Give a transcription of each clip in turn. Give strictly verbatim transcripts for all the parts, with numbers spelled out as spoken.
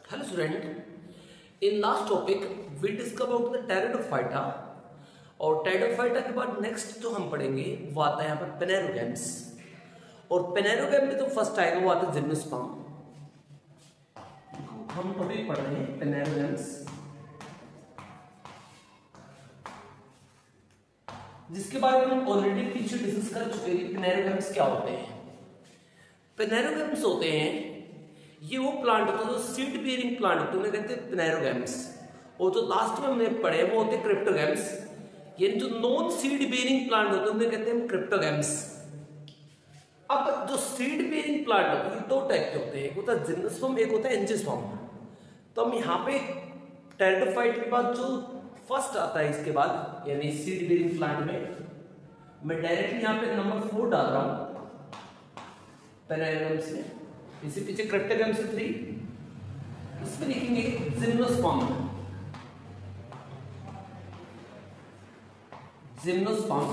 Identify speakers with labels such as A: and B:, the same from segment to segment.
A: Hello student, in last topic we discuss about the Pteridophyta और Pteridophyta के बाद next जो हम पढ़ेंगे वो आता है यहाँ पर Phanerogames और Phanerogames में तो फर्स्ट आएगा वो आता है Gymnosperm। हम टॉपिक पढ़ रहे हैं Phanerogames, जिसके बारे में हम ऑलरेडी पीछे डिस्कस कर चुके हैं। Phanerogames क्या होते हैं? Phanerogames होते हैं ये वो प्लांट होता है जो सीड बेयरिंग प्लांट होते हैं, उन्हें कहते हैं Phanerogames। और जो लास्ट में हमने पढ़े वो होते हैं Cryptogames, यानी जो नॉन सीड बेयरिंग प्लांट होते हैं उन्हें कहते हैं Cryptogames। अब जो सीड बेयरिंग प्लांट होते हैं दो टाइप के होते हैं, एक होता है जिम्नोस्पर्म, एक होता है एंजियोस्पर्म। तो हम यहाँ पे टेरिडोफाइट के बाद जो फर्स्ट आता है इसके बाद यानी सीड बेयरिंग प्लांट में, मैं डायरेक्टली यहाँ पे नंबर फोर डाल रहा हूँ Phanerogames में। इसी पीछे Cryptogames से थ्री, इसमें लिखेंगे जिम्नोस्पर्म। जिम्नोस्पर्म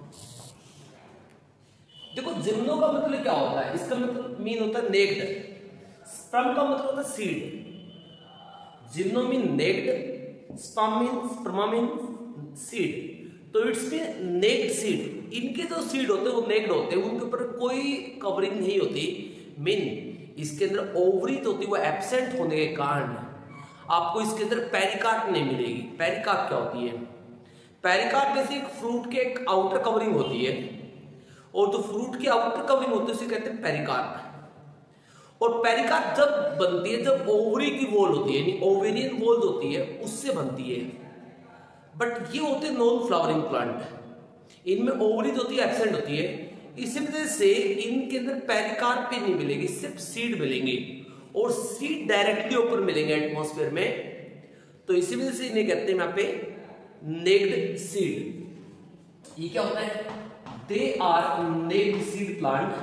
A: देखो, जिम्नो का मतलब क्या होता है? इसका मतलब मीन होता है नेक्ड, स्पर्म का मतलब होता है seed. Gymno mean naked, sperm mean sperma mean seed. तो इट्स मीन नेक्ड सीड। इनके जो सीड होते हैं वो नेक्ड होते हैं, उनके ऊपर कोई कवरिंग नहीं होती। मीन इसके अंदर ओवरी तो होती है, वो एब्सेंट होने के कारण आपको इसके अंदर पेरिकार्प नहीं मिलेगी। पेरिकार्प क्या होती है? पेरिकार्प जैसे एक फ्रूट के एक आउटर कवरिंग होती है, और जो फ्रूट की आउटर कवरिंग होती है उसे कहते हैं पेरिकार्प। और पेरिकार्प जब बनती है जब ओवरी की वॉल होती है, यानी ओवेरियन वॉल होती है, उससे बनती है। बट ये होते हैं नॉन फ्लावरिंग प्लांट, इनमें ओवरी होती है एब्सेंट होती है, इसी वजह से इनके अंदर पेरिकार्प भी नहीं मिलेगी, सिर्फ सीड मिलेंगे, और सीड डायरेक्टली ऊपर मिलेंगे एटमॉस्फेयर में। तो इसी वजह से इन्हें कहते हैं यहाँ पे नेक्ड सीड। ये क्या होता है? They are naked seed plant,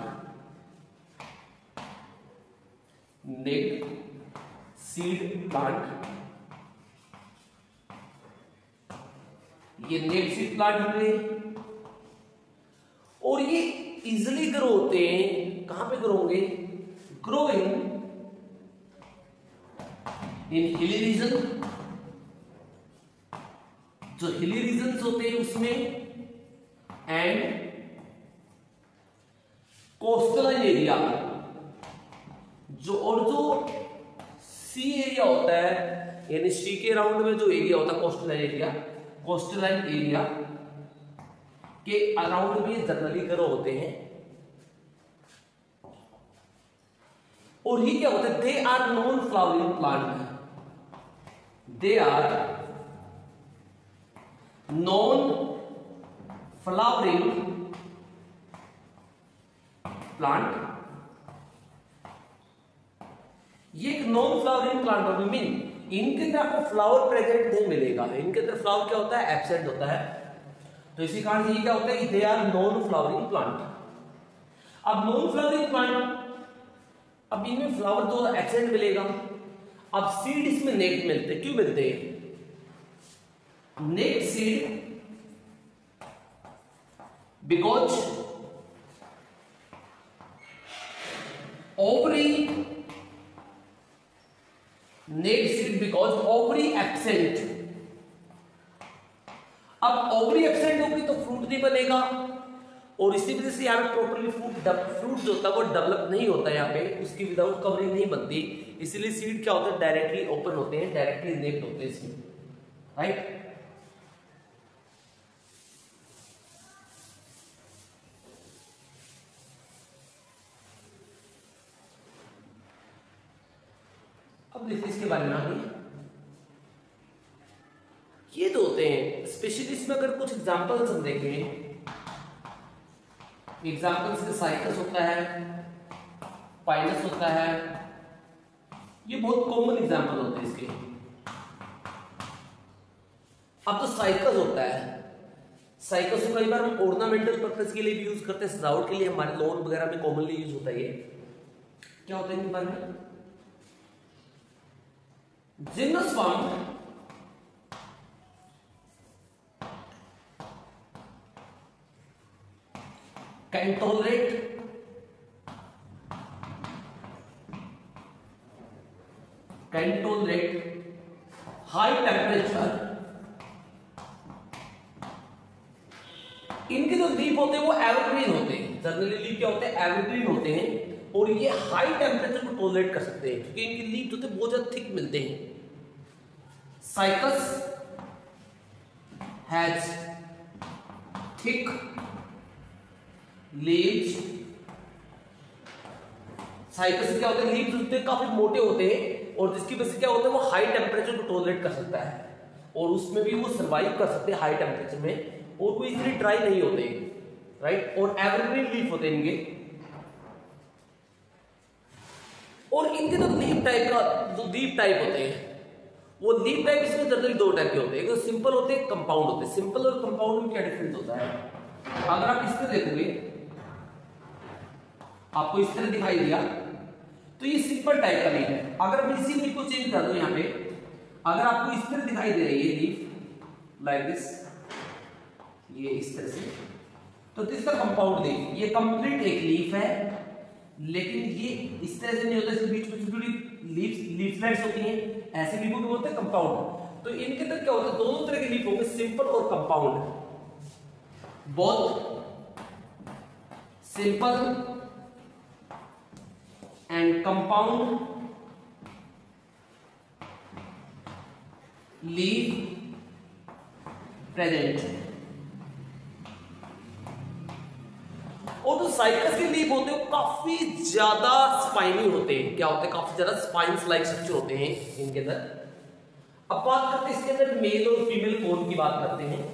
A: naked seed plant. ये नेक्ड सीड प्लांट होंगे और ये इजिली ग्रो होते हैं। कहां पे ग्रो होंगे? Grow in in hilly region, जो हिली रीजन होते हैं उसमें, एंड कोस्टलाइन एरिया, जो और जो सी एरिया होता है, यानी सी के अराउंड में जो एरिया होता है कोस्टलाइन एरिया, कोस्टलाइन एरिया के अराउंड भी जनरली ग्रो होते हैं। और ये क्या होता है? They are non flowering plant, they are non flowering plant. ये एक नॉन फ्लावरिंग प्लांट होगा, मीन इनके अंदर आपको फ्लावर प्रेजेंट नहीं मिलेगा, इनके अंदर फ्लावर क्या होता है? एब्सेंट होता है। तो इसी कारण से ये क्या होता है? They are non flowering plant. अब नॉन फ्लावरिंग प्लांट, अब इनमें फ्लावर तो एब्सेंट मिलेगा। अब सीड इसमें नेक्ड मिलते हैं। क्यों मिलते हैं? Naked seed because ovary, naked seed because ovary absent. अब ओवरी एब्सेंट होगी तो फ्रूट नहीं बनेगा, और इसी वजह से यहाँ पे प्रॉपर्ली फ्रूट फ्रूट जो होता है वो डेवलप नहीं होता है, यहाँ पे उसकी विदाउट कवरिंग नहीं बनती। इसीलिए सीड क्या होता है? डायरेक्टली ओपन होते हैं, डायरेक्टली नेक्ड होते हैं इसमें, राइट। अब देखिए इसके बारे में आगे, ये तो होते हैं स्पेशली। इसमें अगर कुछ एग्जांपल्स हम देखें, एग्जांपल्स के साइकस होता है, पाइनस होता है, ये बहुत कॉमन एग्जांपल होते हैं इसके। अब तो साइकस होता है, साइकस को कई बार हम ऑर्नामेंटल पर्पस के लिए भी यूज करते हैं, सजावट के लिए, हमारे लॉन वगैरह में कॉमनली यूज होता है। ये क्या होता है इनके बारे में? Gymnosperm can tolerate can tolerate high temperature. इनके जो लीफ होते हैं वो एवरग्रीन होते हैं। जनरली लीफ क्या होते हैं? एवरग्रीन होते हैं और ये हाई टेम्परेचर को टॉलरेट कर सकते हैं क्योंकि इनके लीफ जो थे बहुत ज्यादा थिक मिलते हैं। Cycas has thick leaves. Cycas क्या होते हैं? लीव्स होते हैं काफी मोटे होते हैं और जिसकी वजह से क्या होता है वो हाई टेम्परेचर को टॉलरेट कर सकता है और उसमें भी वो सर्वाइव कर सकते हैं हाई टेम्परेचर में और वो इजीली ड्राई नहीं होते, राइट। और एवरग्रीन लीफ होते हैं इनके। और इनके जो लीफ टाइप का जो लीफ टाइप होते हैं वो लीफ टाइप इसमें जनरली दो टाइप के होते हैं। एक तो सिंपल होते हैं, कंपाउंड होते हैं। सिंपल और कंपाउंड में क्या डिफरेंस होता है? अगर आप इस तरह देखोगे, आपको इस तरह दिखाई दिया तो ये सिंपल टाइप का लीफ है। अगर मैं इसी लीफ को चेंज कर दूं यहाँ पे, अगर आपको इस तरह दिखाई दे रही है लीफ लाइक दिस, ये इस तरह से, तो दिस का कंपाउंड लीफ। ये कंप्लीट एक लीफ है लेकिन ये इस तरह से नहीं होता, इसके बीच में छोटी लीफ लीफलेट्स होती हैं, ऐसे लीफों को बोलते हैं कंपाउंड। तो इनके अंदर क्या होता है? दोनों तरह के लीफ होंगे, सिंपल और compound. Both simple and compound leaf present. और जो साइकस के लीफ होते हैं वो काफी ज्यादा स्पाइनी होते हैं। क्या होते हैं? काफी ज्यादा स्पाइन्स लाइक स्ट्रक्चर होते हैं इनके अंदर। अब बात करते हैं इसके अंदर मेल और फीमेल कोन की बात करते हैं।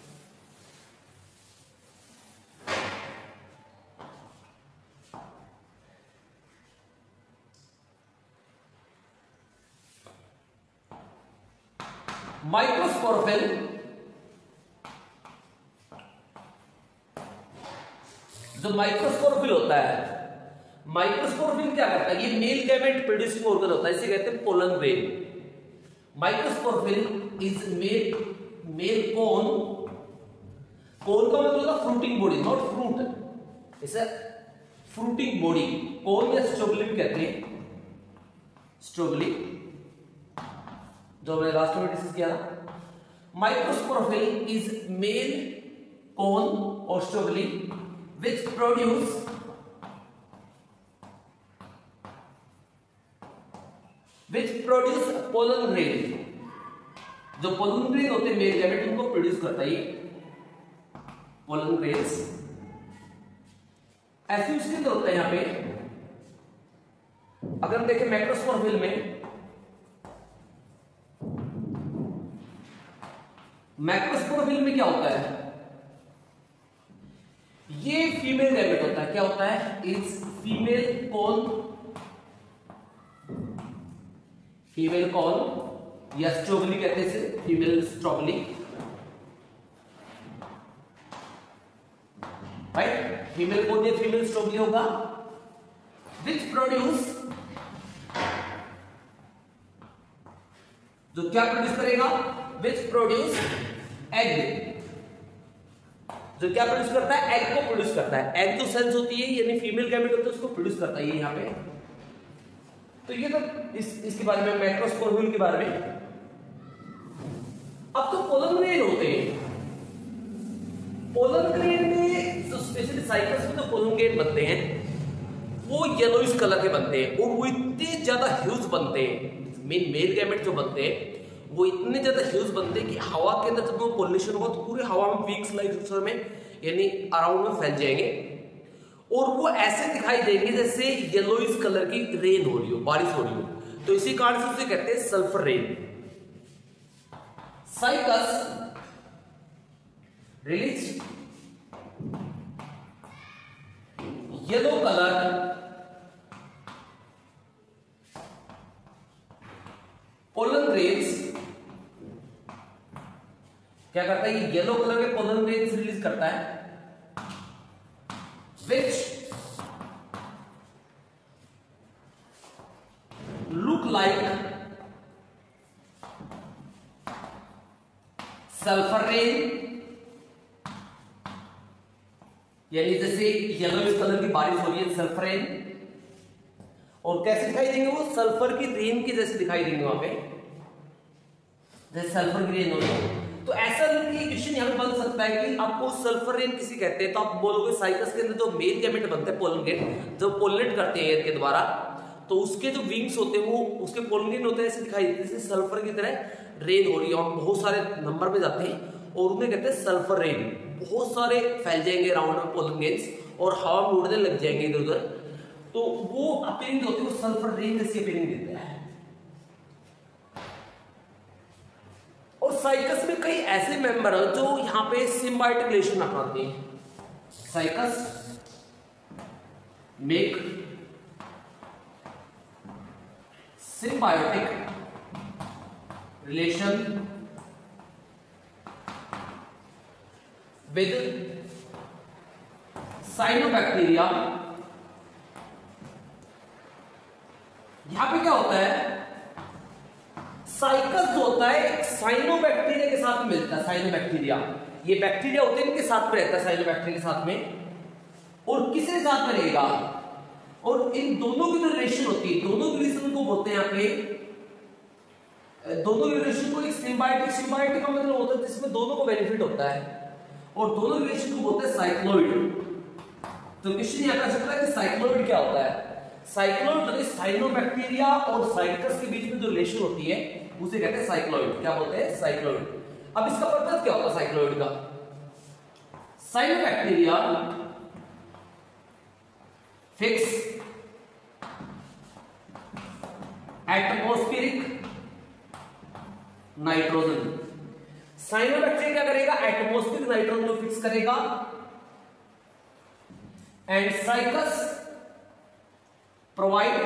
A: माइक्रोस्पोरफिल, जो माइक्रोस्पोरफिल होता है, माइक्रोस्पोरफिल क्या करता है? ये मेल गैमेट प्रोड्यूसिंग ऑर्गन होता है, इसे कहते हैं pollen grain. Microsporophyll is male male cone. Cone का मतलब होता है फ्रूटिंग बॉडी, नॉट फ्रूट, इसे फ्रूटिंग बॉडी। कोन या स्ट्रोगलिन कहते हैं, स्ट्रोगलिन, जो हमने लास्ट में डिस्कस किया था। माइक्रोस्पोरफिल इज मेल कोन और स्ट्रोगलिन which produce which produce pollen grain। जो pollen grain होते हैं मेल गैमेट उनको प्रोड्यूस करता है pollen grains। ऐसे उसके अंदर होता है यहाँ पे। अगर हम देखें मैक्रोस्पोरफिल में, मैक्रोस्पोरफिल में क्या होता है? ये फीमेल गैमेट होता है। क्या होता है? Is female cone, female cone या स्ट्रोगली कहते हैं इसे, फीमेल स्ट्रोगली, राइट। फीमेल कॉन या फीमेल स्ट्रोगली होगा विच प्रोड्यूस, जो क्या प्रोड्यूस करेगा? Which produce egg. जो क्या प्रोड्यूस करता है? एग को प्रोड्यूस करता है। एग जो सेल्स होती है यानी फीमेल गैमेट होता है उसको प्रोड्यूस करता है ये यहाँ पे। तो ये तो इस इसके बारे में, मैक्रोस्पोरफिल के बारे में। अब तो पोलन ग्रेन होते हैं। पोलन ग्रेन में जो स्पेशली साइकस में जो पोलन ग्रेन बनते हैं वो येलोइश कलर के बनते हैं और वो इतने ज्यादा ह्यूज बनते हैं। मेन मेल गैमेट जो बनते हैं वो इतने ज्यादा ह्यूज बनते हैं कि हवा के अंदर जब वो पॉलिनेशन होगा तो पूरे हवा में वीक्स लाइक स्ट्रक्चर में यानी अराउंड में फैल जाएंगे और वो ऐसे दिखाई देंगे जैसे येलोइश कलर की रेन हो रही हो, बारिश हो रही हो। तो इसी कारण से उसे कहते हैं sulphur rain. Cycas release yellow colour pollen grains. क्या करता है? ये येलो कलर के पोलन ग्रेन्स रिलीज करता है which look like sulfur rain, यानी जैसे येलो कलर की बारिश हो रही है, सल्फर रेन। और कैसे दिखाई देंगे वो? सल्फर की रेन की जैसे दिखाई देंगे वहां पे, जैसे सल्फर की रेन होगी। तो ऐसा क्वेश्चन यहाँ पे बन सकता है कि आपको सल्फर रेन किसी कहते हैं, तो आप बोलोगे साइकस के अंदर जो मेन गैमेट बनते हैं पोलन ग्लैंड, जब पोलिनेट करते हैं एयर के द्वारा, तो उसके जो विंग्स होते हैं वो उसके पोलन ग्लैंड होते हैं, ऐसे दिखाई देते हैं जैसे सल्फर की तरह रेन हो रही है और बहुत सारे नंबर में जाते हैं और उन्हें कहते हैं सल्फर रेन। बहुत सारे फैल जाएंगे राउंड में पोलन ग्लैंड्स और हवा में उड़ने लग जाएंगे इधर उधर, तो वो अपीयरिंग होती है वो सल्फर रेन जैसी अपीयरिंग देता है। और साइकस में कई ऐसे मेंबर हैं जो यहां पे सिम्बायोटिक रिलेशन अपनाते हैं। Cycas make symbiotic relation with cyanobacteria. यहां पे क्या होता है, साइकस जो होता है एक साइनोबैक्टीरिया के साथ में मिलता है। साइनोबैक्टीरिया, ये बैक्टीरिया होते हैं इनके साथ में रहता है, साइनोबैक्टीरिया के साथ में। और किसके साथ में रहेगा, और इन दोनों की जो रिलेशन होती है, दोनों की रिलेशन को बोलते हैं यहाँ पे, दोनों की रिलेशन को एक सिम्बायोटिक, सिम्बायोटिक का मतलब होता है जिसमें दोनों को बेनिफिट होता है, और दोनों रिलेशन को बोलते हैं साइक्लोइड। तो क्वेश्चन यहां कर सकता है कि साइक्लोइड क्या होता है। साइक्लोइड तो साइनोबैक्टीरिया और साइकस के बीच में जो रिलेशन होती है उसे कहते हैं साइक्लोइड। क्या बोलते हैं? साइक्लोइड। अब इसका पर्पस क्या होता है साइक्लोइड का? Cyanobacteria fix atmospheric nitrogen. Cyanobacteria क्या करेगा? एटमॉस्फेरिक नाइट्रोजन को फिक्स करेगा। And Cycas provide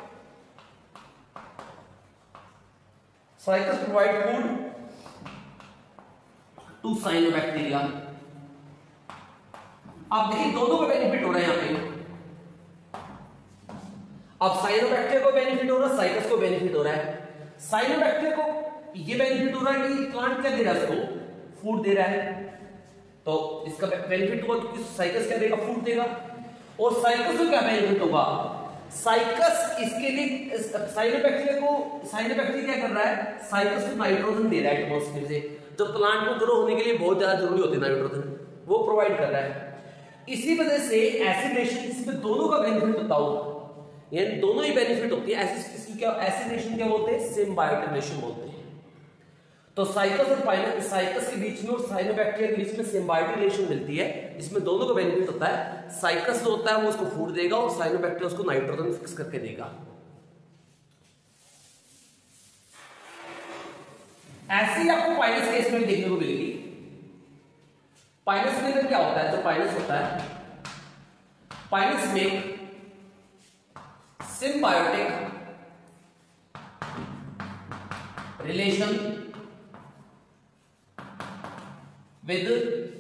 A: Cycas provide food to cyanobacteria. आप देखिए दोनों को बेनिफिट हो रहा है यहां पे। अब साइनोबैक्टीरिया को बेनिफिट हो रहा है, साइकस को बेनिफिट हो रहा है। साइनोबैक्टीरिया को ये बेनिफिट हो रहा है कि प्लांट क्या दे रहा है, उसको फूड दे रहा है, तो इसका बेनिफिट होगा क्योंकि साइकस क्या देगा? फूड देगा। और साइकस को क्या बेनिफिट होगा? साइकस इसके लिए साइनोबैक्टीरिया को, साइनोबैक्टीरिया क्या कर रहा है? साइकस को नाइट्रोजन दे रहा है एटमॉस्फेयर से, जो प्लांट को ग्रो होने के लिए बहुत ज्यादा जरूरी होती है नाइट्रोजन, वो प्रोवाइड कर रहा है। इसी वजह से ऐसी रिलेशन जिसमें दोनों का बेनिफिट होता हो, यानी दोनों ही बेनिफिट होती है, ऐसी क्या ऐसी रिलेशन क्या बोलते हैं? सिम्बायोटिक रिलेशन बोलते हैं। तो साइकस और पाइनस साइकस के बीच में और साइनोबैक्टीरिया के बीच में सिम्बायोटिक रिलेशन मिलती है, इसमें दोनों का बेनिफिट होता है। साइकस जो होता है वो उसको फूड देगा और साइनोबैक्टीरिया उसको नाइट्रोजन फिक्स करके देगा। ऐसे ही आपको पाइनस केस में देखने को मिलेगी। पाइनस के अंदर क्या होता है? जो पाइनस होता है, पाइनस में symbiotic relation with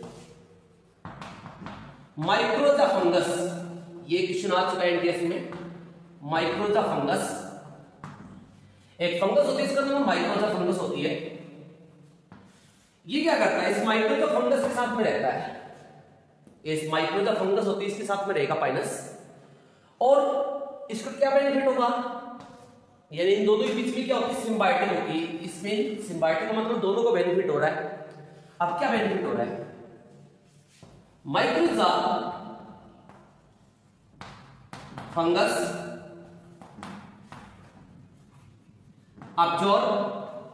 A: mycorrhiza fungus. ये क्वेश्चन आ चुका है एनटीएस में। माइक्रोजा फंगस एक फंगस होती है, इसका नाम माइक्रोजा फंगस होती है। ये क्या करता है? इस माइक्रोजा फंगस के साथ में रहता है, इस माइक्रोजा फंगस होती है इसके साथ में रहेगा पाइनस, और इसका क्या बेनिफिट होगा? यानी इन दोनों के बीच में क्या होती है? सिम्बायोटिक होती है। इसमें सिम्बायोटिक का मतलब दोनों को बेनिफिट हो रहा है। अब क्या बेनिफिट हो रहा है? Mycorrhiza fungus absorb,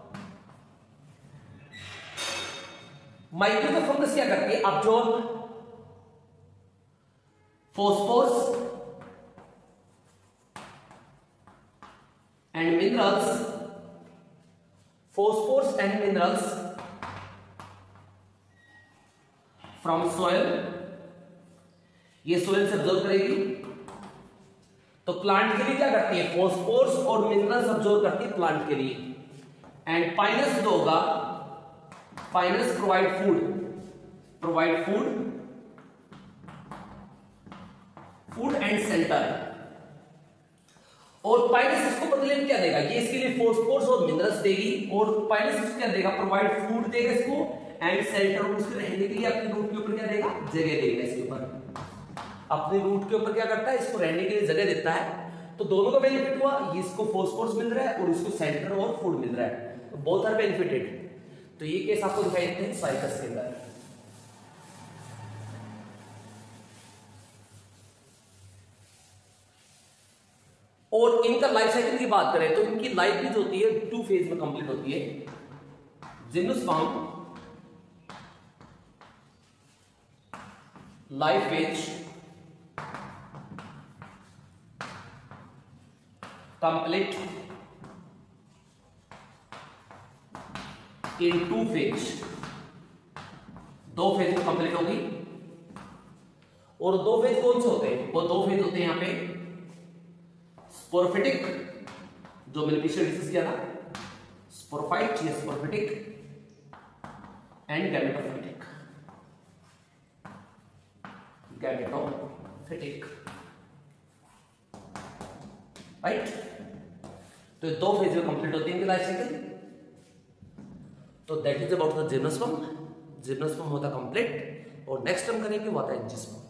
A: mycorrhiza fungus क्या करती है? Absorb phosphorus and minerals, phosphorus and minerals from soil। ये सोयल से अब्जॉर्ब करेगी, तो प्लांट के लिए क्या करती है? फॉस्फोरस और मिनरल्स अब्जॉर्ब करती है प्लांट के लिए। एंड पाइनस जो होगा, Pinus provide food, provide food food and centre. और पाइनस इसको बदले में क्या देगा? ये इसके लिए फॉस्फोरस और मिनरल्स देगी, और पाइनस इसको क्या देगा? प्रोवाइड फूड देगा इसको, एंड सेंटर उसके रहने के लिए अपने रूट के ऊपर क्या देगा? जगह देगा। इसके ऊपर अपने रूट के ऊपर क्या करता है? इसको रहने के लिए जगह देता है। तो दोनों का बेनिफिट हुआ, इसको फोस्फोरस मिल रहा है और इसको सेंटर और फूड मिल रहा है, तो बोथ आर बेनिफिटेड। तो ये केस आपको दिखाई देते हैं साइकस के अंदर। और इनका लाइफ साइकिल की बात करें तो इनकी लाइफ भी जो होती है टू फेज में कंप्लीट होती है। Gymnosperm life phase complete in two phase, दो फेज में कंप्लीट होगी। और दो फेज कौन से होते हैं? वो दो फेज होते हैं यहां पे स्पोरोफिटिक, जो मैंने पिछले डिस्कस किया था, स्पोरोफाइट या sporophytic and gametophytic. Gametophytic, right. तो दो फेज में कंप्लीट होती है इनकी लाइफ साइकिल। तो that is about the gymnosperm. Gymnosperm होता कंप्लीट। और नेक्स्ट हम करेंगे वो आता है एंजियोस्पर्म।